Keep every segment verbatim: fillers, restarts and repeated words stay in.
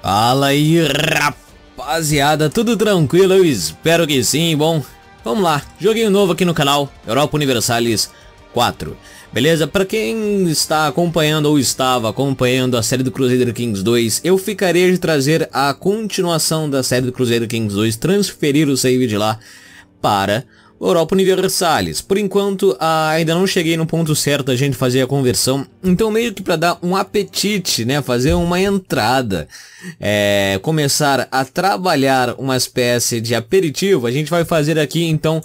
Fala aí, rapaziada, tudo tranquilo? Eu espero que sim. Bom, vamos lá, joguinho novo aqui no canal, Europa Universalis quatro. Beleza? Pra quem está acompanhando ou estava acompanhando a série do Crusader Kings dois, eu ficaria de trazer a continuação da série do Crusader Kings dois, transferir o save de lá para Europa Universalis. Por enquanto, ah, ainda não cheguei no ponto certo da gente fazer a conversão, então meio que para dar um apetite, né, fazer uma entrada, é, começar a trabalhar uma espécie de aperitivo, a gente vai fazer aqui então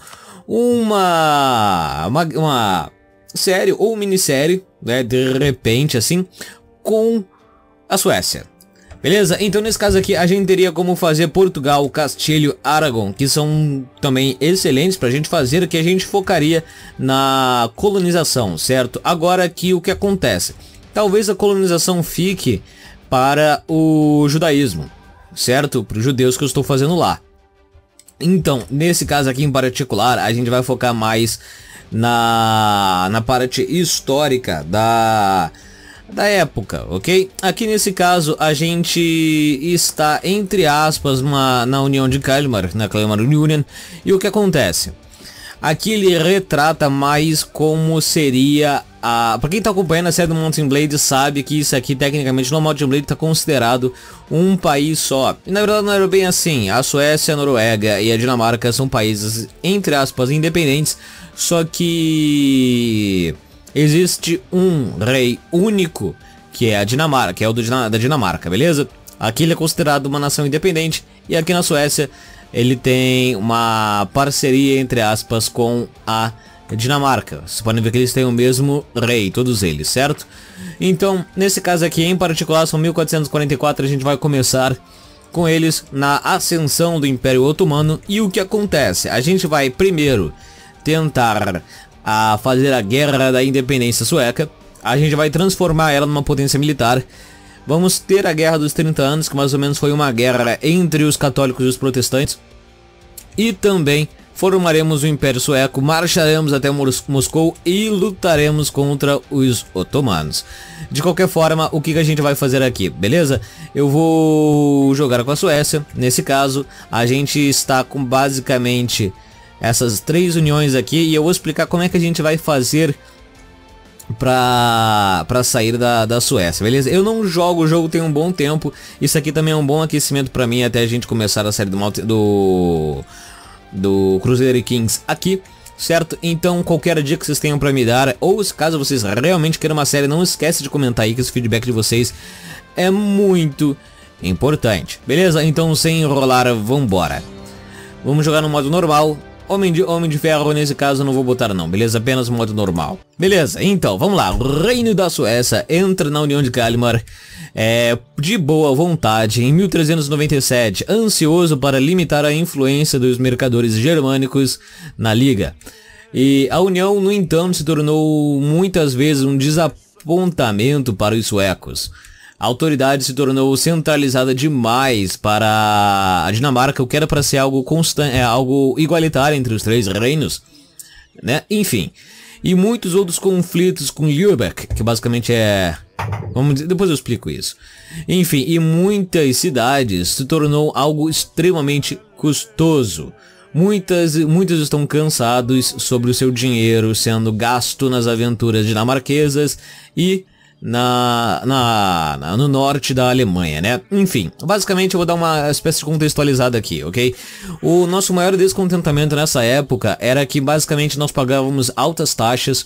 uma, uma, uma série ou minissérie, né, de repente assim, com a Suécia. Beleza? Então nesse caso aqui a gente teria como fazer Portugal, Castilho, Aragão, que são também excelentes pra gente fazer, que a gente focaria na colonização, certo? Agora aqui o que acontece? Talvez a colonização fique para o judaísmo, certo? Para os judeus que eu estou fazendo lá. Então, nesse caso aqui em particular, a gente vai focar mais na, na parte histórica da... da época, ok? Aqui nesse caso a gente está entre aspas uma, na União de Kalmar, na Kalmar Union, e o que acontece? Aqui ele retrata mais como seria a... Pra quem está acompanhando a série do Mount and Blade sabe que isso aqui tecnicamente no Mount and Blade está considerado um país só. E na verdade não era bem assim. A Suécia, a Noruega e a Dinamarca são países entre aspas independentes, só que... existe um rei único, que é a Dinamarca, que é o do, da Dinamarca, beleza? Aqui ele é considerado uma nação independente, e aqui na Suécia ele tem uma parceria, entre aspas, com a Dinamarca. Vocês podem ver que eles têm o mesmo rei, todos eles, certo? Então, nesse caso aqui em particular, são mil quatrocentos e quarenta e quatro, a gente vai começar com eles na ascensão do Império Otomano. E o que acontece? A gente vai primeiro tentar... a fazer a guerra da independência sueca. A gente vai transformar ela numa potência militar. Vamos ter a guerra dos trinta anos, que mais ou menos foi uma guerra entre os católicos e os protestantes. E também formaremos o Império Sueco, marcharemos até Mos Moscou e lutaremos contra os otomanos. De qualquer forma, o que, que a gente vai fazer aqui, beleza? Eu vou jogar com a Suécia. Nesse caso, a gente está com basicamente... essas três uniões aqui, e eu vou explicar como é que a gente vai fazer pra, pra sair da, da Suécia, beleza? Eu não jogo o jogo tem um bom tempo, isso aqui também é um bom aquecimento pra mim até a gente começar a série do, do, do Crusader Kings aqui, certo? Então qualquer dia que vocês tenham pra me dar, ou caso vocês realmente queiram uma série, não esquece de comentar aí que esse feedback de vocês é muito importante, beleza? Então sem enrolar, vambora. Vamos jogar no modo normal. Homem de, Homem de Ferro, nesse caso, eu não vou botar não, beleza? Apenas modo normal. Beleza, então, vamos lá. O Reino da Suécia entra na União de Kalmar é, de boa vontade em mil trezentos e noventa e sete, ansioso para limitar a influência dos mercadores germânicos na Liga. E a União, no entanto, se tornou muitas vezes um desapontamento para os suecos. A autoridade se tornou centralizada demais para a Dinamarca, o que era para ser algo constante, é, algo igualitário entre os três reinos, né? Enfim, e muitos outros conflitos com Lübeck, que basicamente é... vamos dizer, depois eu explico isso. Enfim, e muitas cidades se tornou algo extremamente custoso. Muitas, muitos estão cansados sobre o seu dinheiro sendo gasto nas aventuras dinamarquesas e... Na, na, na, no norte da Alemanha, né? Enfim, basicamente eu vou dar uma espécie de contextualizada aqui, ok? O nosso maior descontentamento nessa época era que basicamente nós pagávamos altas taxas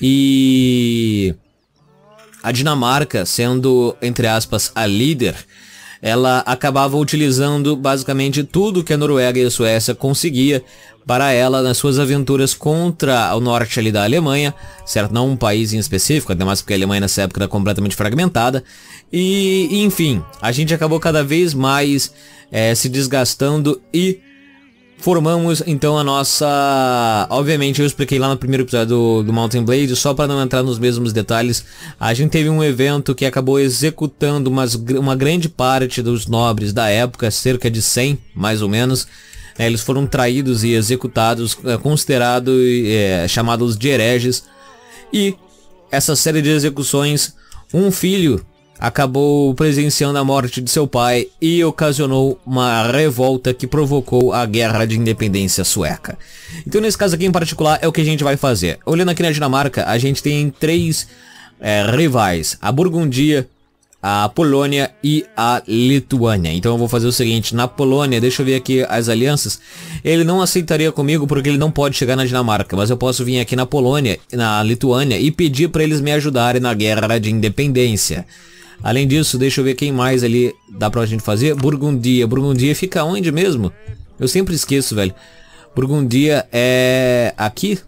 e a Dinamarca, sendo, entre aspas, a líder, ela acabava utilizando basicamente tudo que a Noruega e a Suécia conseguia para ela nas suas aventuras contra o norte ali da Alemanha, certo? Não um país em específico, até mais porque a Alemanha nessa época era completamente fragmentada. E, enfim, a gente acabou cada vez mais é, se desgastando e formamos então a nossa... Obviamente eu expliquei lá no primeiro episódio do, do Mount and Blade, só para não entrar nos mesmos detalhes. A gente teve um evento que acabou executando umas, uma grande parte dos nobres da época, cerca de cem mais ou menos. É, eles foram traídos e executados, é, considerados, é, chamados de hereges. E essa série de execuções, um filho acabou presenciando a morte de seu pai e ocasionou uma revolta que provocou a Guerra de Independência Sueca. Então nesse caso aqui em particular é o que a gente vai fazer. Olhando aqui na Dinamarca, a gente tem três é, rivais, a Burgundia, a Polônia e a Lituânia. Então eu vou fazer o seguinte, na Polônia, deixa eu ver aqui as alianças, ele não aceitaria comigo porque ele não pode chegar na Dinamarca, mas eu posso vir aqui na Polônia, na Lituânia e pedir para eles me ajudarem na Guerra de Independência. Além disso, deixa eu ver quem mais ali dá pra gente fazer. Burgundia. Burgundia fica onde mesmo? Eu sempre esqueço, velho. Burgundia é... aqui?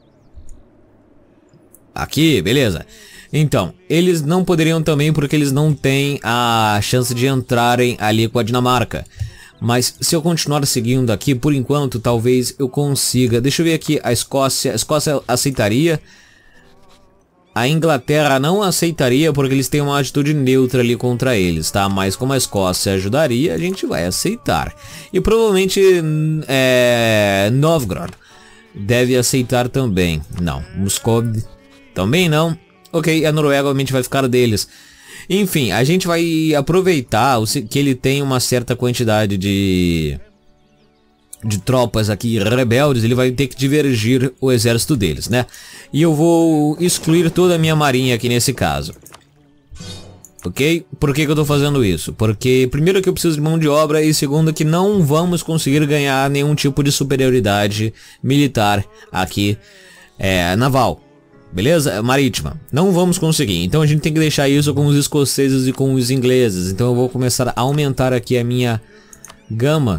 Aqui, beleza. Então, eles não poderiam também porque eles não têm a chance de entrarem ali com a Dinamarca. Mas se eu continuar seguindo aqui, por enquanto, talvez eu consiga. Deixa eu ver aqui, a Escócia. A Escócia aceitaria. A Inglaterra não aceitaria porque eles têm uma atitude neutra ali contra eles, tá? Mas como a Escócia ajudaria, a gente vai aceitar. E provavelmente é, Novgorod deve aceitar também. Não, Moscou também não. Ok, a Noruega obviamente vai ficar deles. Enfim, a gente vai aproveitar que ele tem uma certa quantidade de... de tropas aqui rebeldes, ele vai ter que divergir o exército deles, né? E eu vou excluir toda a minha marinha aqui nesse caso. Ok? Por que que eu tô fazendo isso? Porque primeiro que eu preciso de mão de obra e segundo que não vamos conseguir ganhar nenhum tipo de superioridade militar aqui, é, naval. Beleza? Marítima. Não vamos conseguir. Então a gente tem que deixar isso com os escoceses e com os ingleses. Então eu vou começar a aumentar aqui a minha gama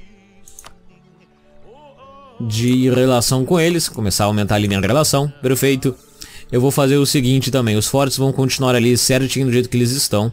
de relação com eles, começar a aumentar ali minha relação, perfeito. Eu vou fazer o seguinte também, os fortes vão continuar ali certinho do jeito que eles estão.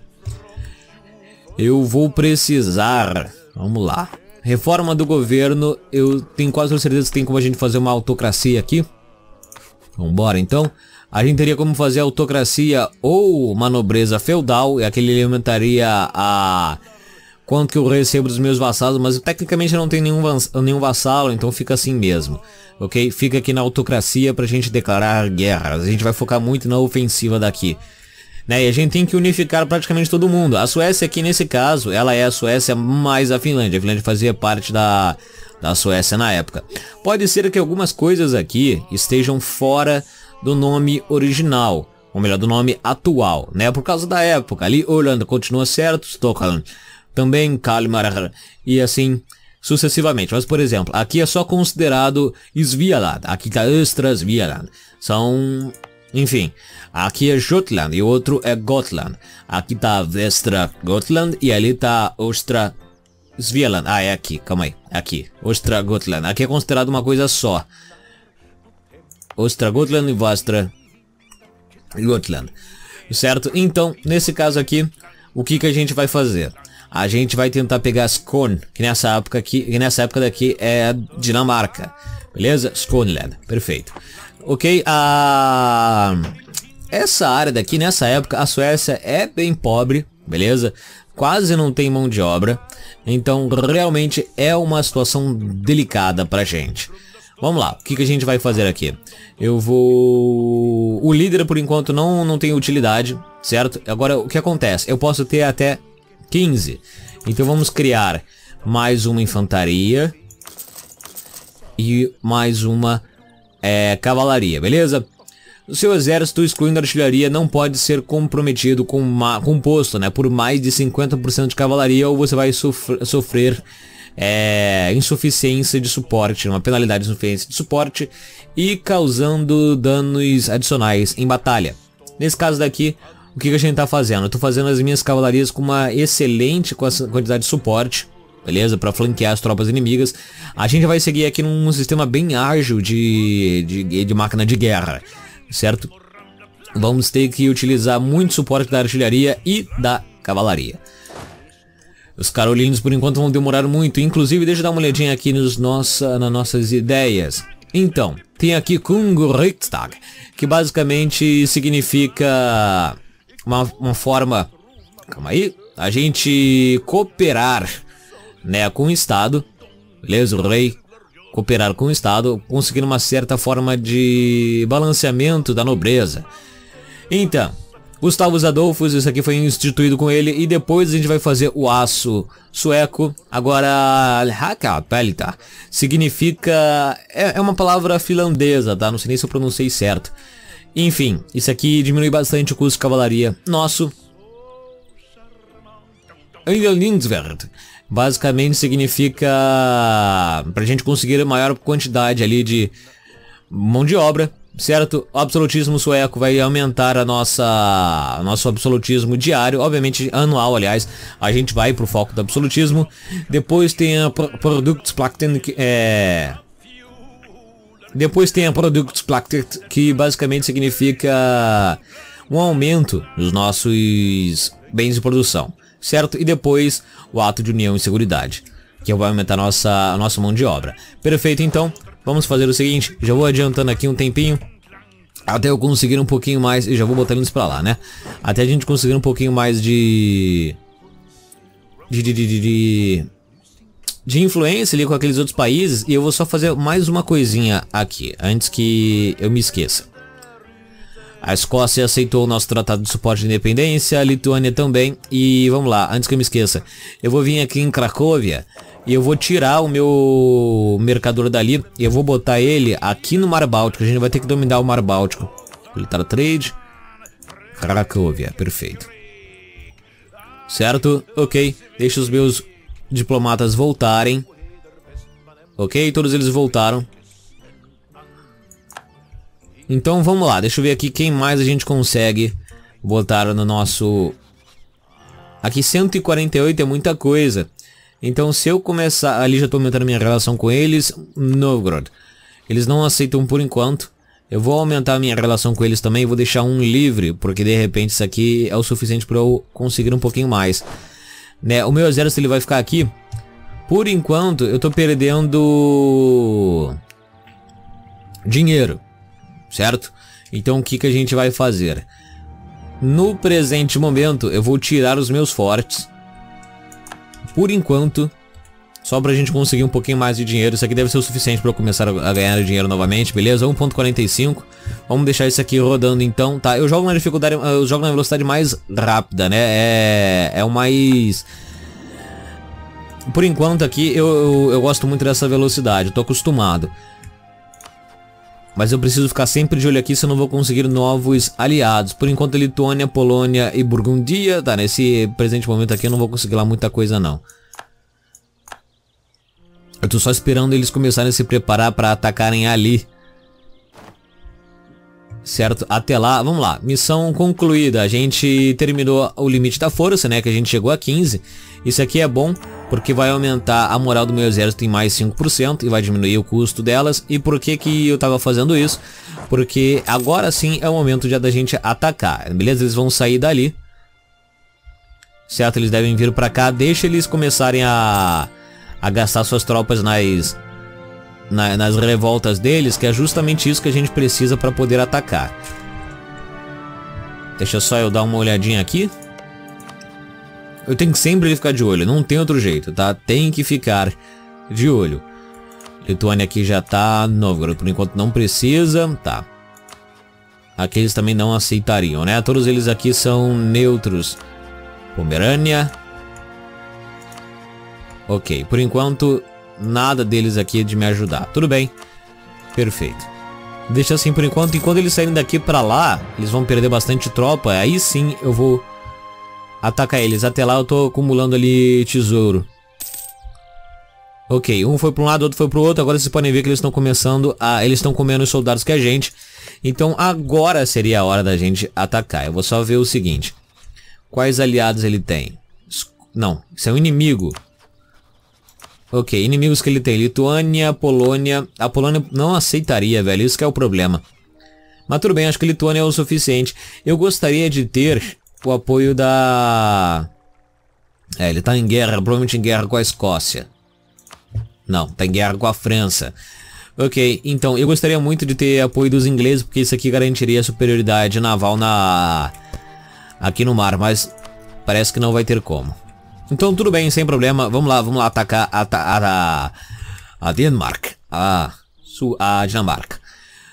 Eu vou precisar, vamos lá, reforma do governo, eu tenho quase certeza que tem como a gente fazer uma autocracia aqui. Vambora então, a gente teria como fazer autocracia ou uma nobreza feudal, e aquele alimentaria a... quanto que eu recebo dos meus vassalos, mas tecnicamente eu não tenho nenhum, nenhum vassalo, então fica assim mesmo, ok? Fica aqui na autocracia pra gente declarar guerras, a gente vai focar muito na ofensiva daqui, né? E a gente tem que unificar praticamente todo mundo. A Suécia aqui nesse caso, ela é a Suécia mais a Finlândia, a Finlândia fazia parte da, da Suécia na época. Pode ser que algumas coisas aqui estejam fora do nome original, ou melhor, do nome atual, né? Por causa da época, ali Holanda continua certo, Stockholm também, Kalmar e assim sucessivamente. Mas por exemplo, aqui é só considerado Svealand, aqui tá Östra Svealand. São, enfim, aqui é Jutland e o outro é Gotland. Aqui tá Västra Gotland e ali tá Östra Svealand. Ah, é aqui, calma aí, aqui, Östra Gotland. Aqui é considerado uma coisa só. Östra Gotland e Västra Gotland. Certo? Então, nesse caso aqui, o que que a gente vai fazer? A gente vai tentar pegar Skåne, que nessa época aqui, que nessa época daqui é Dinamarca, beleza? Skåneland, perfeito. Ok, a essa área daqui nessa época a Suécia é bem pobre, beleza? Quase não tem mão de obra, então realmente é uma situação delicada pra gente. Vamos lá, o que que a gente vai fazer aqui? Eu vou... O líder por enquanto não, não tem utilidade, certo? Agora o que acontece? Eu posso ter até quinze. Então vamos criar mais uma infantaria e mais uma é, cavalaria, beleza? O seu exército, excluindo a artilharia, não pode ser comprometido com uma, composto, né, por mais de cinquenta por cento de cavalaria, ou você vai sofrer, sofrer é, insuficiência de suporte, uma penalidade de insuficiência de suporte e causando danos adicionais em batalha. Nesse caso daqui, o que que a gente tá fazendo? Eu tô fazendo as minhas cavalarias com uma excelente quantidade de suporte, beleza? Para flanquear as tropas inimigas. A gente vai seguir aqui num sistema bem ágil de, de, de máquina de guerra, certo? Vamos ter que utilizar muito suporte da artilharia e da cavalaria. Os carolinos por enquanto vão demorar muito. Inclusive, deixa eu dar uma olhadinha aqui nos nossa, nas nossas ideias. Então, tem aqui Kungriksdag, que basicamente significa uma, uma forma, calma aí, a gente cooperar, né, com o Estado, beleza? O rei cooperar com o Estado, conseguindo uma certa forma de balanceamento da nobreza. Então, Gustavus Adolphus, isso aqui foi instituído com ele. E depois a gente vai fazer o aço sueco. Agora, Hakapelita significa... É, é uma palavra finlandesa, tá? Não sei nem se eu pronunciei certo. Enfim, isso aqui diminui bastante o custo de cavalaria nosso. Eilingsverd basicamente significa pra gente conseguir a maior quantidade ali de mão de obra, certo? O absolutismo sueco vai aumentar a nossa nosso absolutismo diário, obviamente anual, aliás. A gente vai pro foco do absolutismo. Depois tem a Produktsplakten, que é Depois tem a Produktsplakten, que basicamente significa um aumento dos nossos bens de produção, certo? E depois o ato de união e seguridade, que vai aumentar a nossa, a nossa mão de obra. Perfeito, então, vamos fazer o seguinte, já vou adiantando aqui um tempinho, até eu conseguir um pouquinho mais, e já vou botando isso pra lá, né? Até a gente conseguir um pouquinho mais de... De, de, de, de, de... de influência ali com aqueles outros países, e eu vou só fazer mais uma coisinha aqui, antes que eu me esqueça. A Escócia aceitou o nosso tratado de suporte de independência, a Lituânia também, e vamos lá, antes que eu me esqueça, eu vou vir aqui em Cracóvia e eu vou tirar o meu mercador dali e eu vou botar ele aqui no Mar Báltico. A gente vai ter que dominar o Mar Báltico. Militar Trade, Cracóvia, perfeito. Certo? Ok, deixa os meus diplomatas voltarem. Ok, todos eles voltaram. Então vamos lá, deixa eu ver aqui quem mais a gente consegue botar no nosso... Aqui cento e quarenta e oito é muita coisa. Então se eu começar... Ali já estou aumentando minha relação com eles. Novgorod. Eles não aceitam por enquanto. Eu vou aumentar a minha relação com eles também. Vou deixar um livre, porque de repente isso aqui é o suficiente para eu conseguir um pouquinho mais, né? O meu exército ele vai ficar aqui. Por enquanto eu estou perdendo dinheiro, certo? Então o que, que a gente vai fazer? No presente momento eu vou tirar os meus fortes, por enquanto, só pra gente conseguir um pouquinho mais de dinheiro. Isso aqui deve ser o suficiente para eu começar a ganhar dinheiro novamente, beleza? um ponto quarenta e cinco. Vamos deixar isso aqui rodando então, tá? Eu jogo na dificuldade, eu jogo na velocidade mais rápida, né? É, é o mais... Por enquanto aqui eu, eu, eu gosto muito dessa velocidade, eu tô acostumado. Mas eu preciso ficar sempre de olho aqui se eu não vou conseguir novos aliados. Por enquanto Lituânia, Polônia e Burgundia, tá? Nesse presente momento aqui eu não vou conseguir lá muita coisa não. Eu tô só esperando eles começarem a se preparar para atacarem ali, certo? Até lá, vamos lá, missão concluída. A gente terminou o limite da força, né? Que a gente chegou a quinze. Isso aqui é bom, porque vai aumentar a moral do meu exército em mais cinco por cento e vai diminuir o custo delas. E por que que eu tava fazendo isso? Porque agora sim é o momento já da gente atacar, beleza? Eles vão sair dali, certo? Eles devem vir pra cá, deixa eles começarem a, a gastar suas tropas nas, na, nas revoltas deles, que é justamente isso que a gente precisa para poder atacar. Deixa só eu dar uma olhadinha aqui. Eu tenho que sempre ficar de olho, não tem outro jeito, tá? Tem que ficar de olho. Lituânia aqui já tá... Novgorod por enquanto não precisa, tá. Aqui eles também não aceitariam, né? Todos eles aqui são neutros. Pomerânia. Ok, por enquanto nada deles aqui é de me ajudar. Tudo bem, perfeito. Deixa assim por enquanto, e quando eles saírem daqui pra lá, eles vão perder bastante tropa. Aí sim eu vou atacar eles. Até lá eu tô acumulando ali tesouro. Ok, um foi para um lado, outro foi para o outro. Agora vocês podem ver que eles estão começando a... Eles estão comendo os soldados que a gente. Então agora seria a hora da gente atacar. Eu vou só ver o seguinte. Quais aliados ele tem? Não, isso é um inimigo. Ok, inimigos que ele tem. Lituânia, Polônia. A Polônia não aceitaria, velho. Isso que é o problema. Mas tudo bem, acho que a Lituânia é o suficiente. Eu gostaria de ter o apoio da... É, ele tá em guerra, provavelmente em guerra com a Escócia. Não, tá em guerra com a França. Ok, então eu gostaria muito de ter apoio dos ingleses, porque isso aqui garantiria a superioridade naval na... aqui no mar, mas parece que não vai ter como. Então tudo bem, sem problema, vamos lá, vamos lá atacar a, a, a, a Dinamarca, a, a Dinamarca.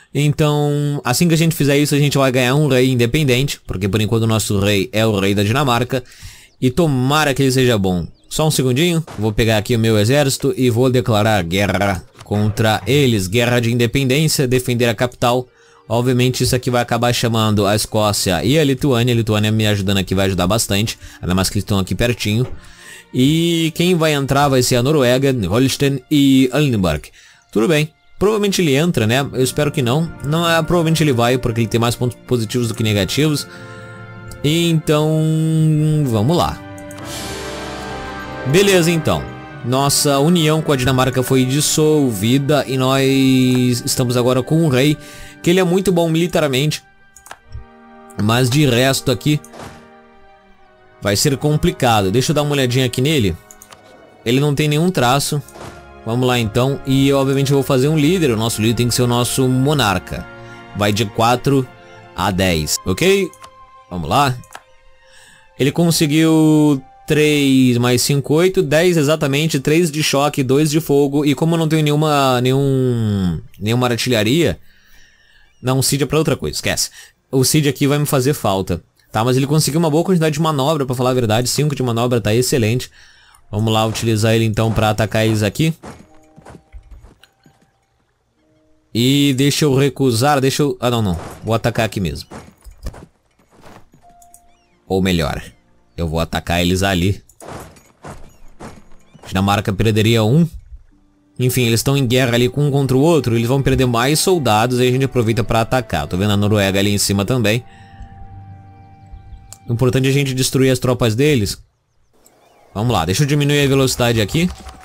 Então, assim que a gente fizer isso, a gente vai ganhar um rei independente, porque por enquanto o nosso rei é o rei da Dinamarca. E tomara que ele seja bom. Só um segundinho, vou pegar aqui o meu exército e vou declarar guerra contra eles. Guerra de independência, defender a capital. Obviamente isso aqui vai acabar chamando a Escócia e a Lituânia. A Lituânia me ajudando aqui vai ajudar bastante, ainda mais que eles estão aqui pertinho. E quem vai entrar vai ser a Noruega, Holstein e Oldenburg. Tudo bem. Provavelmente ele entra, né? Eu espero que não. Não é, provavelmente ele vai, porque ele tem mais pontos positivos do que negativos. Então, vamos lá. Beleza, então. Nossa união com a Dinamarca foi dissolvida e nós estamos agora com um rei, que ele é muito bom militarmente. Mas de resto aqui vai ser complicado. Deixa eu dar uma olhadinha aqui nele. Ele não tem nenhum traço. Vamos lá então, e obviamente eu vou fazer um líder. O nosso líder tem que ser o nosso monarca. Vai de quatro a dez, ok? Vamos lá. Ele conseguiu três mais cinco, oito, dez exatamente. três de choque, dois de fogo. E como eu não tenho nenhuma, nenhum, nenhuma artilharia... Não, o Cid é pra outra coisa, esquece. O Cid aqui vai me fazer falta. Tá, mas ele conseguiu uma boa quantidade de manobra, pra falar a verdade. cinco de manobra, tá excelente. Vamos lá utilizar ele então pra atacar eles aqui. E deixa eu recusar, deixa eu... Ah, não, não. Vou atacar aqui mesmo. Ou melhor, eu vou atacar eles ali. Dinamarca perderia um. Enfim, eles estão em guerra ali com um contra o outro. Eles vão perder mais soldados e a gente aproveita pra atacar. Tô vendo a Noruega ali em cima também. O importante é a gente destruir as tropas deles. Vamos lá, deixa eu diminuir a velocidade aqui.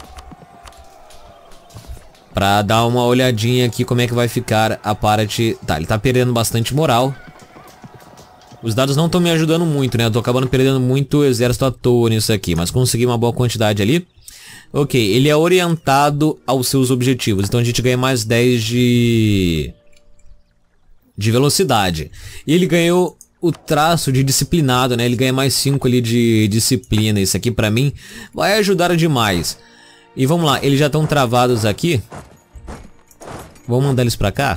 Pra dar uma olhadinha aqui como é que vai ficar a parte... Tá, ele tá perdendo bastante moral. Os dados não estão me ajudando muito, né? Eu tô acabando perdendo muito exército à toa nisso aqui. Mas consegui uma boa quantidade ali. Ok, ele é orientado aos seus objetivos. Então a gente ganha mais dez de... de velocidade. E ele ganhou... o traço de disciplinado, né? Ele ganha mais cinco ali de disciplina. Isso aqui pra mim vai ajudar demais. E vamos lá, eles já estão travados aqui. Vamos mandar eles pra cá.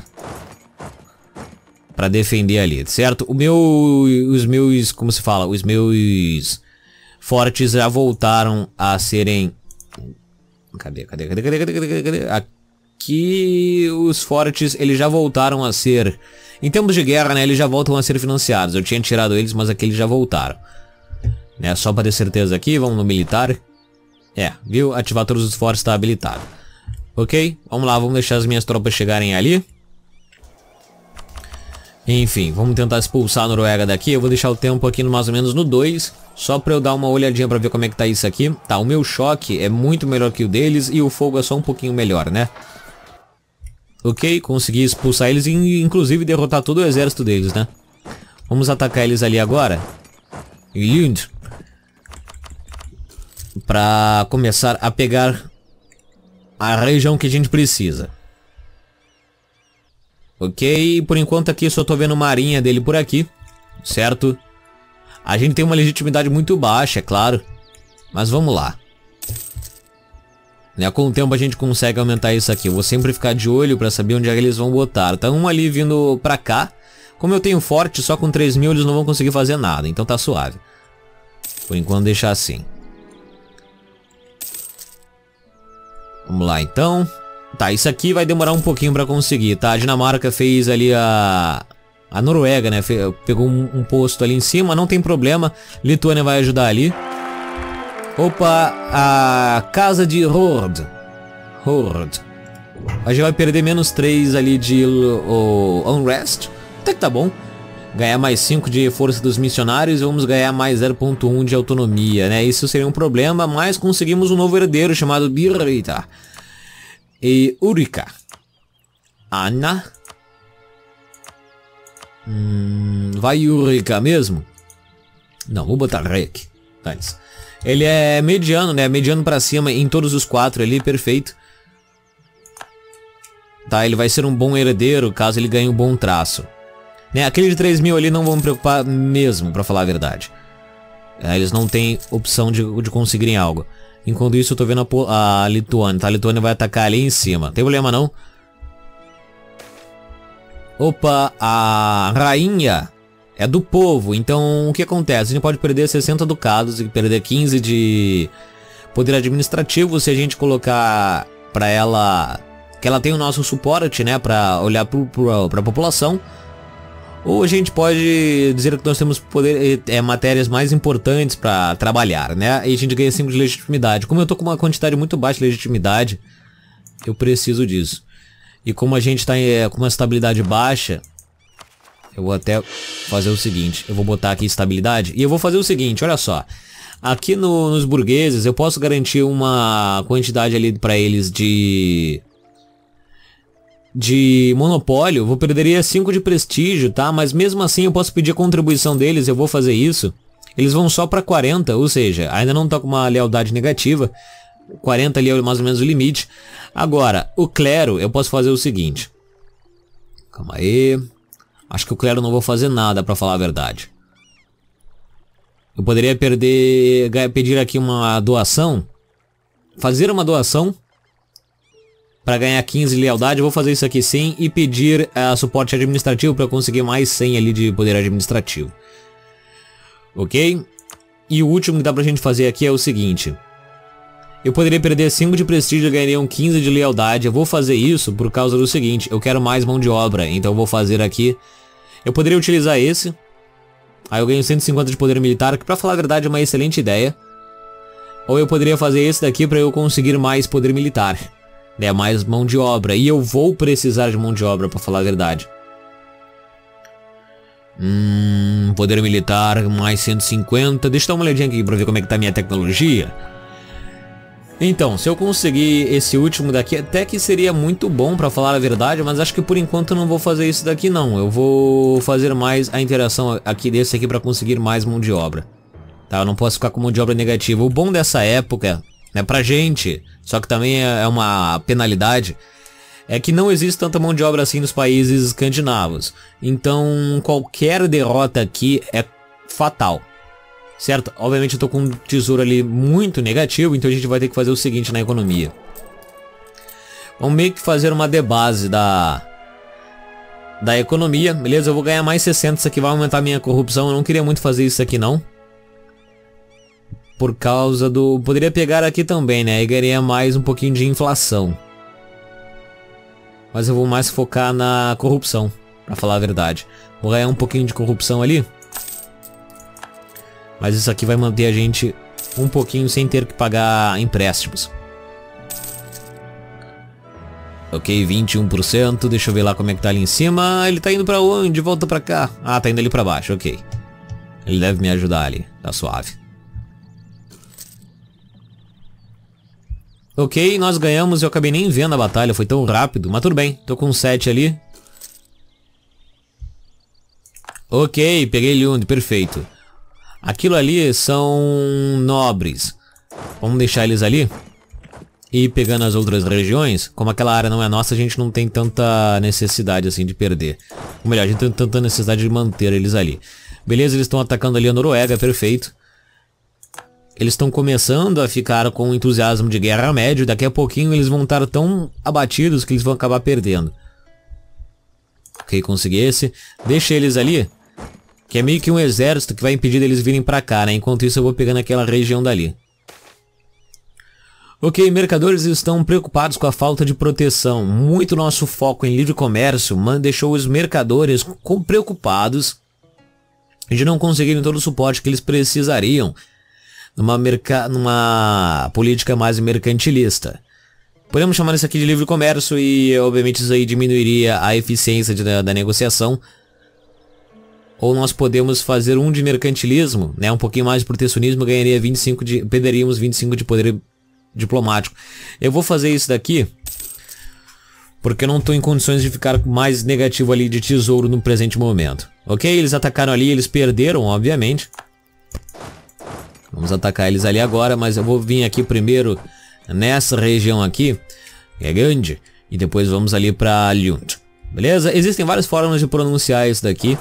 Pra defender ali, certo? O meu, os meus, como se fala? Os meus fortes já voltaram a serem... Cadê, cadê, cadê, cadê, cadê, cadê, cadê? Aqui os fortes, eles já voltaram a ser... Em termos de guerra, né, eles já voltam a ser financiados. Eu tinha tirado eles, mas aqui eles já voltaram. Né, só para ter certeza aqui, vamos no militar. É, viu? Ativar todos os fortes está habilitado. Ok, vamos lá, vamos deixar as minhas tropas chegarem ali. Enfim, vamos tentar expulsar a Noruega daqui. Eu vou deixar o tempo aqui no, mais ou menos no dois. Só para eu dar uma olhadinha para ver como é que tá isso aqui. Tá, o meu choque é muito melhor que o deles e o fogo é só um pouquinho melhor, né? Ok, consegui expulsar eles e inclusive derrotar todo o exército deles, né? Vamos atacar eles ali agora. Lund. Pra começar a pegar a região que a gente precisa. Ok, por enquanto aqui só tô vendo marinha dele por aqui. Certo? A gente tem uma legitimidade muito baixa, é claro. Mas vamos lá. Né, com o tempo a gente consegue aumentar isso aqui. Eu vou sempre ficar de olho pra saber onde é que eles vão botar. Tá um ali vindo pra cá. Como eu tenho forte, só com três mil eles não vão conseguir fazer nada. Então tá suave. Por enquanto deixar assim. Vamos lá então. Tá, isso aqui vai demorar um pouquinho pra conseguir, tá? A Dinamarca fez ali a... A Noruega, né? Fe... Pegou um, um posto ali em cima, não tem problema. Lituânia vai ajudar ali. Opa, a casa de Hord. Hord. A gente vai perder menos três ali de o, Unrest. Até que tá bom. Ganhar mais cinco de força dos missionários e vamos ganhar mais zero ponto um de autonomia, né? Isso seria um problema, mas conseguimos um novo herdeiro chamado Birita. E Ulrika. Anna. Hum, vai Ulrika mesmo? Não, vou botar Rek. Nice. Ele é mediano, né? Mediano pra cima em todos os quatro ali, perfeito. Tá, ele vai ser um bom herdeiro caso ele ganhe um bom traço. Né? Aquele de três mil ali não vão me preocupar mesmo, pra falar a verdade. É, eles não têm opção de, de conseguirem algo. Enquanto isso eu tô vendo a, a Lituânia, tá? A Lituânia vai atacar ali em cima. Não tem problema não. Opa, a rainha é do povo, então o que acontece? A gente pode perder sessenta ducados e perder quinze de poder administrativo se a gente colocar pra ela que ela tem o nosso suporte, né, pra olhar pro, pro, pra população. Ou a gente pode dizer que nós temos poder, é, matérias mais importantes pra trabalhar, né, e a gente ganha cinco de legitimidade. Como eu tô com uma quantidade muito baixa de legitimidade, eu preciso disso. E como a gente tá é, com uma estabilidade baixa, eu vou até fazer o seguinte, eu vou botar aqui estabilidade, e eu vou fazer o seguinte, olha só. Aqui no, nos burgueses eu posso garantir uma quantidade ali pra eles de... de monopólio. Vou perderia cinco de prestígio, tá? Mas mesmo assim eu posso pedir a contribuição deles, eu vou fazer isso. Eles vão só pra quarenta, ou seja, ainda não tá com uma lealdade negativa. quarenta ali é mais ou menos o limite. Agora, o clero, eu posso fazer o seguinte. Calma aí. Acho que o clero não vou fazer nada, pra falar a verdade. Eu poderia perder, pedir aqui uma doação. Fazer uma doação. Para ganhar quinze de lealdade, eu vou fazer isso aqui sim. E pedir uh, suporte administrativo para conseguir mais cem ali de poder administrativo. Ok? E o último que dá pra gente fazer aqui é o seguinte. Eu poderia perder cinco de prestígio e ganharia um quinze de lealdade. Eu vou fazer isso por causa do seguinte. Eu quero mais mão de obra, então eu vou fazer aqui. Eu poderia utilizar esse. Aí eu ganho cento e cinquenta de poder militar, que pra falar a verdade é uma excelente ideia. Ou eu poderia fazer esse daqui para eu conseguir mais poder militar. Né, mais mão de obra. E eu vou precisar de mão de obra, pra falar a verdade. Hum, poder militar, mais cento e cinquenta. Deixa eu dar uma olhadinha aqui pra ver como é que tá a minha tecnologia. Então, se eu conseguir esse último daqui, até que seria muito bom pra falar a verdade, mas acho que por enquanto eu não vou fazer isso daqui não. Eu vou fazer mais a interação aqui desse aqui pra conseguir mais mão de obra. Tá, eu não posso ficar com mão de obra negativa. O bom dessa época, né, pra gente, só que também é uma penalidade, é que não existe tanta mão de obra assim nos países escandinavos. Então, qualquer derrota aqui é fatal. Certo? Obviamente eu tô com um tesouro ali muito negativo, então a gente vai ter que fazer o seguinte na economia. Vamos meio que fazer uma debase da da economia, beleza? Eu vou ganhar mais sessenta, isso aqui vai aumentar a minha corrupção. Eu não queria muito fazer isso aqui não. Por causa do... Poderia pegar aqui também, né? E ganharia mais um pouquinho de inflação. Mas eu vou mais focar na corrupção, pra falar a verdade. Vou ganhar um pouquinho de corrupção ali. Mas isso aqui vai manter a gente um pouquinho sem ter que pagar empréstimos. Ok, vinte e um por cento. Deixa eu ver lá como é que tá ali em cima. Ele tá indo pra onde? Volta pra cá. Ah, tá indo ali pra baixo, ok. Ele deve me ajudar ali. Tá suave. Ok, nós ganhamos. Eu acabei nem vendo a batalha. Foi tão rápido. Mas tudo bem. Tô com sete ali. Ok, peguei ele onde? Perfeito. Aquilo ali são nobres. Vamos deixar eles ali. E pegando as outras regiões, como aquela área não é nossa, a gente não tem tanta necessidade assim de perder. Ou melhor, a gente tem tanta necessidade de manter eles ali. Beleza, eles estão atacando ali a Noruega, perfeito. Eles estão começando a ficar com entusiasmo de guerra médio. Daqui a pouquinho eles vão estar tão abatidos que eles vão acabar perdendo. Ok, consegui esse. Deixa eles ali. Que é meio que um exército que vai impedir eles virem pra cá, né? Enquanto isso eu vou pegando aquela região dali. Ok, mercadores estão preocupados com a falta de proteção. Muito nosso foco em livre comércio deixou os mercadores preocupados de não conseguirem todo o suporte que eles precisariam numa, merca... numa política mais mercantilista. Podemos chamar isso aqui de livre comércio e obviamente isso aí diminuiria a eficiência de, da, da negociação. Ou nós podemos fazer um de mercantilismo, né, um pouquinho mais de protecionismo, ganharia vinte e cinco de, perderíamos vinte e cinco de poder diplomático. Eu vou fazer isso daqui porque eu não estou em condições de ficar mais negativo ali de tesouro no presente momento. Ok, eles atacaram ali, eles perderam, obviamente. Vamos atacar eles ali agora, mas eu vou vir aqui primeiro nessa região aqui, que é grande, e depois vamos ali para Lund. Beleza? Existem várias formas de pronunciar isso daqui.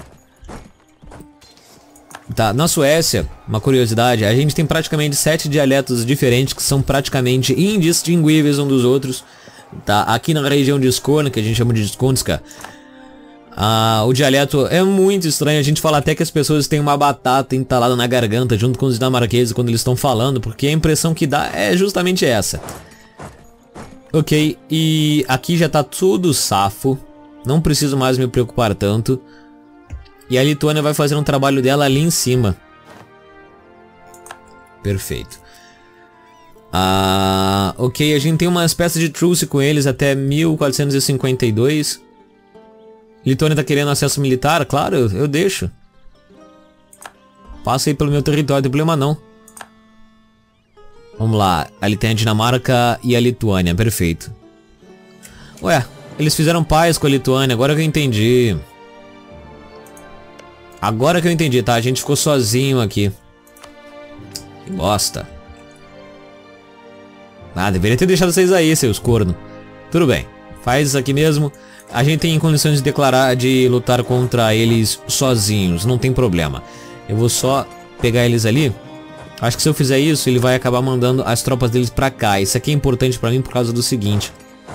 Tá, na Suécia, uma curiosidade, a gente tem praticamente sete dialetos diferentes que são praticamente indistinguíveis um dos outros. Tá, aqui na região de Skåne, que a gente chama de Skånska, Ah, o dialeto é muito estranho. A gente fala até que as pessoas têm uma batata entalada na garganta junto com os dinamarqueses quando eles estão falando, porque a impressão que dá é justamente essa. Ok, e aqui já tá tudo safo. Não preciso mais me preocupar tanto. E a Lituânia vai fazer um trabalho dela ali em cima. Perfeito. Ah, ok, a gente tem uma espécie de truce com eles até mil quatrocentos e cinquenta e dois. Lituânia tá querendo acesso militar? Claro, eu, eu deixo. Passa aí pelo meu território, não tem problema não. Vamos lá, ali tem a Dinamarca e a Lituânia, perfeito. Ué, eles fizeram paz com a Lituânia, agora que eu entendi. Agora que eu entendi, tá? A gente ficou sozinho aqui. Que bosta. Ah, deveria ter deixado vocês aí, seus cornos. Tudo bem, faz isso aqui mesmo. A gente tem condições de declarar, de lutar contra eles sozinhos, não tem problema. Eu vou só pegar eles ali. Acho que se eu fizer isso, ele vai acabar mandando as tropas deles pra cá. Isso aqui é importante pra mim por causa do seguinte.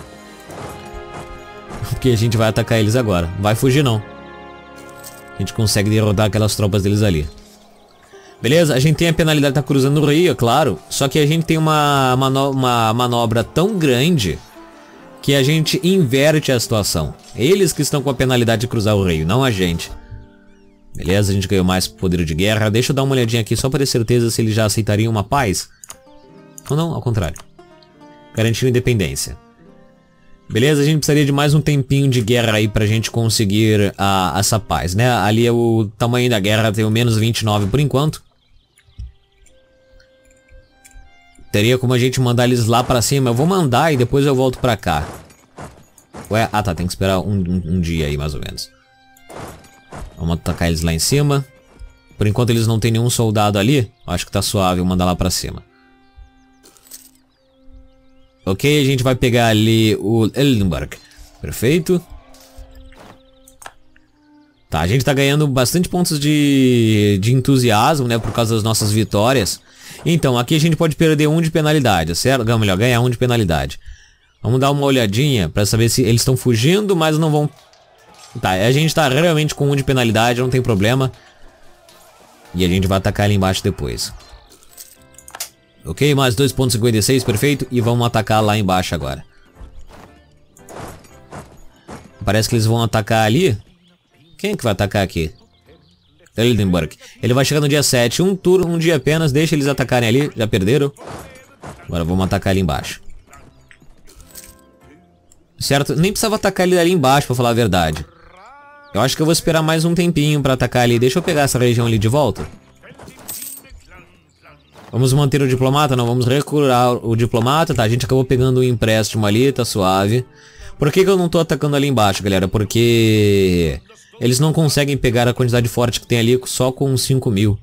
Porque a gente vai atacar eles agora. Não vai fugir não. A gente consegue derrotar aquelas tropas deles ali. Beleza? A gente tem a penalidade de estar cruzando o rio, é claro. Só que a gente tem uma, mano uma manobra tão grande que a gente inverte a situação. Eles que estão com a penalidade de cruzar o rio, não a gente. Beleza, a gente ganhou mais poder de guerra. Deixa eu dar uma olhadinha aqui só para ter certeza se eles já aceitariam uma paz. Ou não, ao contrário. Garantindo independência. Beleza, a gente precisaria de mais um tempinho de guerra aí pra gente conseguir a, essa paz, né? Ali é o tamanho da guerra, tem o menos vinte e nove por enquanto. Teria como a gente mandar eles lá pra cima. Eu vou mandar e depois eu volto pra cá. Ué, ah tá, tem que esperar um, um, um dia aí mais ou menos. Vamos atacar eles lá em cima. Por enquanto eles não tem nenhum soldado ali. Acho que tá suave, eu vou mandar lá pra cima. Ok, a gente vai pegar ali o Eldenburg. Perfeito. Tá, a gente tá ganhando bastante pontos de, de entusiasmo, né? Por causa das nossas vitórias. Então, aqui a gente pode perder um de penalidade, certo? Não, melhor, ganhar um de penalidade. Vamos dar uma olhadinha pra saber se eles estão fugindo, mas não vão... Tá, a gente tá realmente com um de penalidade, não tem problema. E a gente vai atacar ali embaixo depois. Ok, mais dois ponto cinquenta e seis, perfeito. E vamos atacar lá embaixo agora. Parece que eles vão atacar ali. Quem é que vai atacar aqui? Eldenburg. Ele vai chegar no dia sete. Um turno, um dia apenas. Deixa eles atacarem ali. Já perderam. Agora vamos atacar ali embaixo. Certo? Nem precisava atacar ele ali embaixo, pra falar a verdade. Eu acho que eu vou esperar mais um tempinho pra atacar ali. Deixa eu pegar essa região ali de volta. Vamos manter o diplomata? Não, vamos recurar o diplomata. Tá, a gente acabou pegando um empréstimo ali, tá suave. Por que que eu não tô atacando ali embaixo, galera? Porque eles não conseguem pegar a quantidade forte que tem ali só com cinco mil.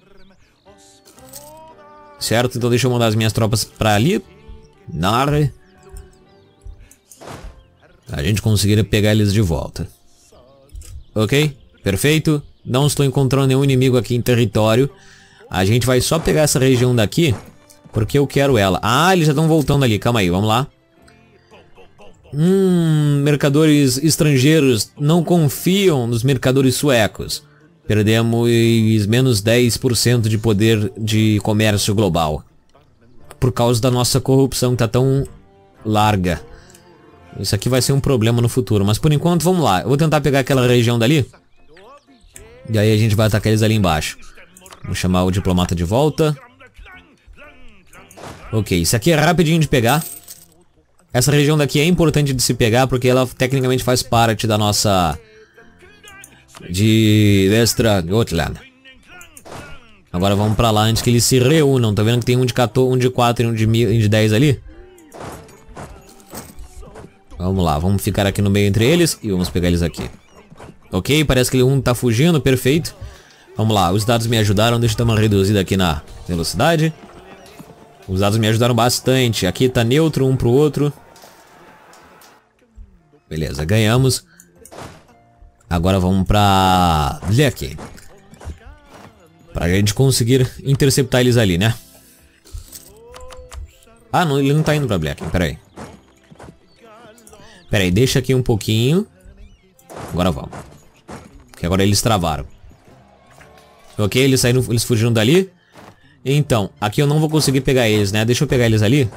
Certo? Então deixa eu mandar as minhas tropas pra ali. Nar. A gente conseguir pegar eles de volta. Ok? Perfeito. Não estou encontrando nenhum inimigo aqui em território. A gente vai só pegar essa região daqui, porque eu quero ela. Ah, eles já estão voltando ali. Calma aí, vamos lá. Hum, mercadores estrangeiros não confiam nos mercadores suecos. Perdemos menos dez por cento de poder de comércio global. Por causa da nossa corrupção que tá tão larga. Isso aqui vai ser um problema no futuro. Mas por enquanto, vamos lá. Eu vou tentar pegar aquela região dali. E aí a gente vai atacar eles ali embaixo. Vamos chamar o diplomata de volta. Ok, isso aqui é rapidinho de pegar. Essa região daqui é importante de se pegar porque ela tecnicamente faz parte da nossa... de Vestra Gotland. Agora vamos pra lá antes que eles se reúnam. Tá vendo que tem um de quatorze, um de quatro e um de, mil, um de dez ali? Vamos lá, vamos ficar aqui no meio entre eles e vamos pegar eles aqui. Ok, parece que um tá fugindo, perfeito. Vamos lá, os dados me ajudaram, deixa eu dar uma reduzida aqui na velocidade. Os dados me ajudaram bastante. Aqui tá neutro um pro outro. Beleza, ganhamos. Agora vamos pra Vlek. Pra gente conseguir interceptar eles ali, né? Ah, não, ele não tá indo pra Vlek, pera aí. Pera aí, deixa aqui um pouquinho. Agora vamos. Que agora eles travaram. Ok, eles saíram, eles fugiram dali. Então, aqui eu não vou conseguir pegar eles, né? Deixa eu pegar eles ali.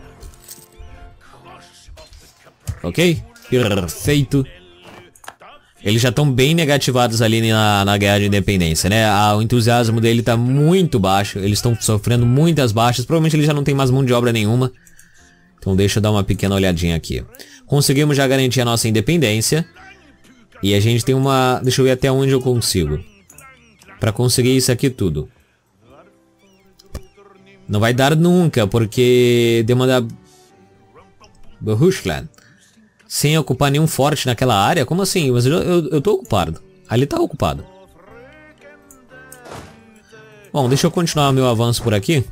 Ok? Perfeito. Eles já estão bem negativados ali na, na guerra de independência, né? Ah, o entusiasmo dele tá muito baixo. Eles estão sofrendo muitas baixas. Provavelmente ele já não tem mais mão de obra nenhuma. Então deixa eu dar uma pequena olhadinha aqui. Conseguimos já garantir a nossa independência. E a gente tem uma... Deixa eu ver até onde eu consigo. Pra conseguir isso aqui tudo. Não vai dar nunca, porque demanda... Rushland. Sem ocupar nenhum forte naquela área? Como assim? Mas eu, eu, eu tô ocupado. Ali tá ocupado. Bom, deixa eu continuar meu avanço por aqui.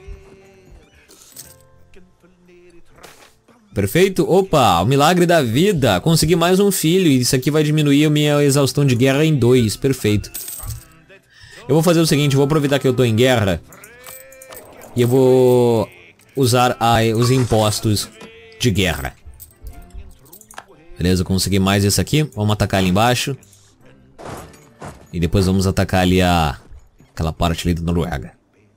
Perfeito. Opa, o milagre da vida. Consegui mais um filho. E isso aqui vai diminuir a minha exaustão de guerra em dois. Perfeito. Eu vou fazer o seguinte. Eu vou aproveitar que eu tô em guerra. E eu vou usar a, os impostos de guerra. Beleza, consegui mais esse aqui. Vamos atacar ali embaixo. E depois vamos atacar ali a... aquela parte ali da Noruega.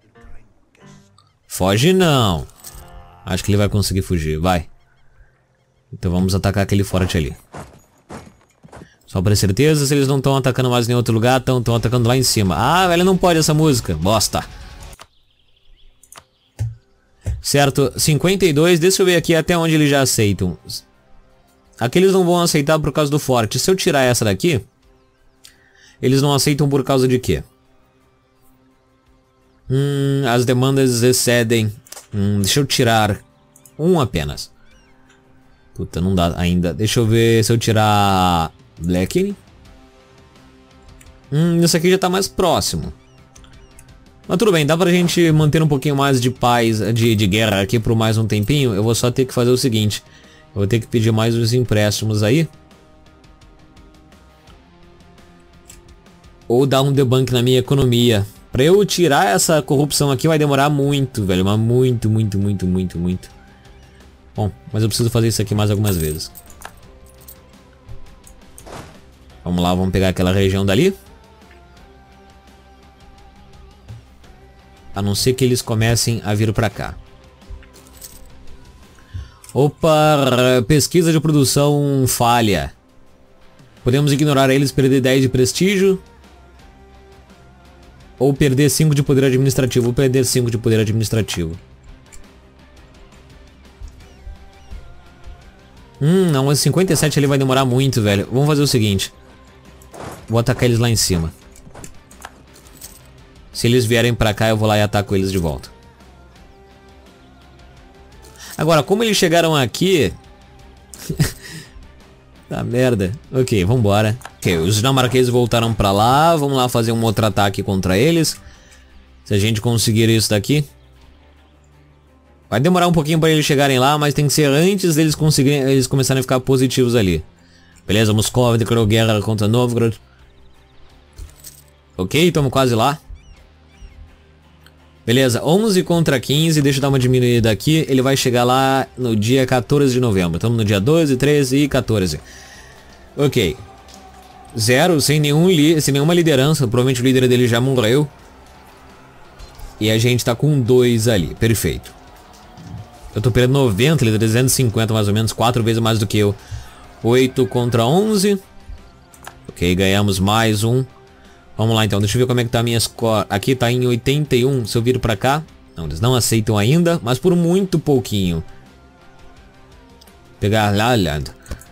Foge não. Acho que ele vai conseguir fugir. Vai. Então vamos atacar aquele forte ali. Só pra certeza, se eles não estão atacando mais em outro lugar, estão atacando lá em cima. Ah, velho, não pode essa música. Bosta. Certo, cinquenta e dois. Deixa eu ver aqui até onde eles já aceitam. Aqui eles não vão aceitar por causa do forte. Se eu tirar essa daqui, eles não aceitam por causa de quê? Hum, as demandas excedem. Hum, deixa eu tirar um apenas. Puta, não dá ainda. Deixa eu ver se eu tirar Black. Hum, isso aqui já tá mais próximo. Mas tudo bem, dá pra gente manter um pouquinho mais de paz, de, de guerra aqui por mais um tempinho. Eu vou só ter que fazer o seguinte. Eu vou ter que pedir mais uns empréstimos aí. Ou dar um debunk na minha economia. Pra eu tirar essa corrupção aqui vai demorar muito, velho. Mas muito, muito, muito, muito, muito. Bom, mas eu preciso fazer isso aqui mais algumas vezes. Vamos lá, vamos pegar aquela região dali. A não ser que eles comecem a vir pra cá. Opa, pesquisa de produção falha. Podemos ignorar eles, perder dez de prestígio. Ou perder cinco de poder administrativo. Ou perder cinco de poder administrativo. Hum, não, mas cinquenta e sete ali vai demorar muito, velho. Vamos fazer o seguinte. Vou atacar eles lá em cima. Se eles vierem pra cá, eu vou lá e ataco eles de volta. Agora, como eles chegaram aqui... Tá merda. Ok, vambora. Ok, os dinamarqueses voltaram pra lá. Vamos lá fazer um outro ataque contra eles. Se a gente conseguir isso daqui. Vai demorar um pouquinho pra eles chegarem lá, mas tem que ser antes deles conseguirem, eles começarem a ficar positivos ali. Beleza, Moscou declarou guerra contra Novgorod. Ok, estamos quase lá. Beleza, onze contra quinze, deixa eu dar uma diminuída aqui. Ele vai chegar lá no dia quatorze de novembro. Estamos no dia doze, treze e quatorze. Ok. Zero, sem, nenhum li sem nenhuma liderança. Provavelmente o líder dele já morreu. E a gente tá com dois ali, perfeito. Eu tô perdendo noventa, ele tá trezentos e cinquenta mais ou menos, quatro vezes mais do que eu. oito contra onze. Ok, ganhamos mais um. Vamos lá então, deixa eu ver como é que tá a minha score. Aqui tá em oitenta e um, se eu vir pra cá. Não, eles não aceitam ainda, mas por muito pouquinho. Pegar Laland.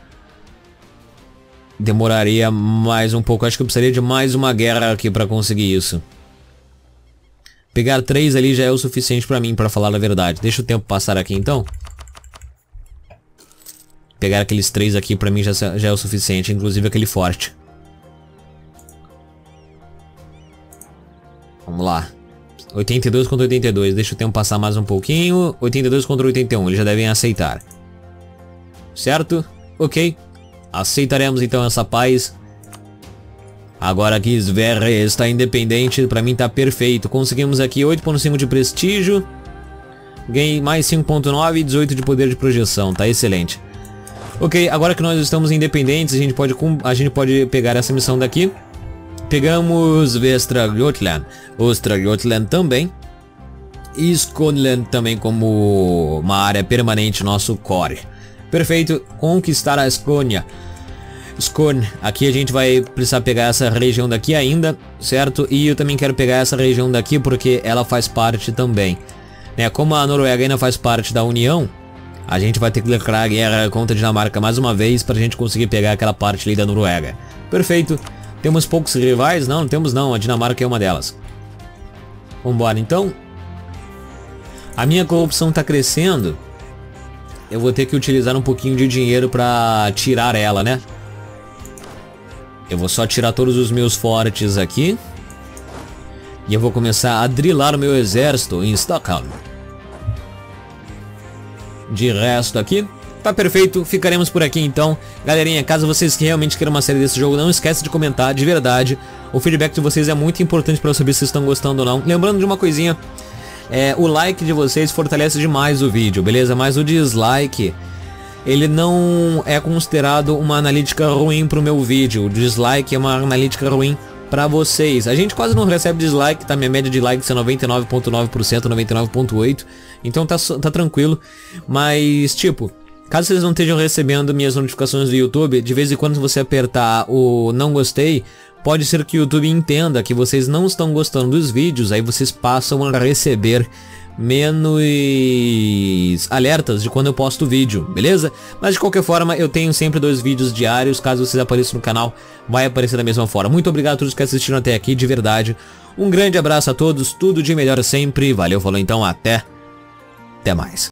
Demoraria mais um pouco, acho que eu precisaria de mais uma guerra aqui pra conseguir isso. Pegar três ali já é o suficiente pra mim, pra falar a verdade. Deixa o tempo passar aqui então. Pegar aqueles três aqui pra mim já, já é o suficiente, inclusive aquele forte. Vamos lá. oitenta e dois contra oitenta e dois. Deixa o tempo passar mais um pouquinho. oitenta e dois contra oitenta e um. Eles já devem aceitar. Certo? Ok. Aceitaremos então essa paz. Agora que Sverre está independente, pra mim tá perfeito. Conseguimos aqui oito ponto cinco de prestígio. Ganhei mais cinco ponto nove e dezoito de poder de projeção. Tá excelente. Ok, agora que nós estamos independentes, a gente pode, a gente pode pegar essa missão daqui. Pegamos Västra Östra Götaland também. E Skåne também como uma área permanente nosso core. Perfeito, conquistar a Escônia. Skåne, aqui a gente vai precisar pegar essa região daqui ainda, certo? E eu também quero pegar essa região daqui porque ela faz parte também, né? Como a Noruega ainda faz parte da União, a gente vai ter que declarar guerra contra a Dinamarca mais uma vez pra gente conseguir pegar aquela parte ali da Noruega. Perfeito. Temos poucos rivais? Não, não temos não, a Dinamarca é uma delas. Vambora então. A minha corrupção tá crescendo. Eu vou ter que utilizar um pouquinho de dinheiro pra tirar ela, né? Eu vou só tirar todos os meus fortes aqui. E eu vou começar a drilar o meu exército em Stockholm. De resto aqui, tá perfeito, ficaremos por aqui então. Galerinha, caso vocês realmente queiram uma série desse jogo, não esquece de comentar, de verdade. O feedback de vocês é muito importante para eu saber se vocês estão gostando ou não. Lembrando de uma coisinha, é, o like de vocês fortalece demais o vídeo, beleza? Mas o dislike, ele não é considerado uma analítica ruim pro meu vídeo. O dislike é uma analítica ruim pra vocês. A gente quase não recebe dislike, tá? Minha média de likes é noventa e nove vírgula nove por cento, noventa e nove vírgula oito por cento. Então tá, tá tranquilo. Mas, tipo, caso vocês não estejam recebendo minhas notificações do YouTube, de vez em quando você apertar o não gostei, pode ser que o YouTube entenda que vocês não estão gostando dos vídeos, aí vocês passam a receber menos alertas de quando eu posto vídeo, beleza? Mas de qualquer forma, eu tenho sempre dois vídeos diários, caso vocês apareçam no canal, vai aparecer da mesma forma. Muito obrigado a todos que assistiram até aqui, de verdade. Um grande abraço a todos, tudo de melhor sempre, valeu, falou então, até, até mais.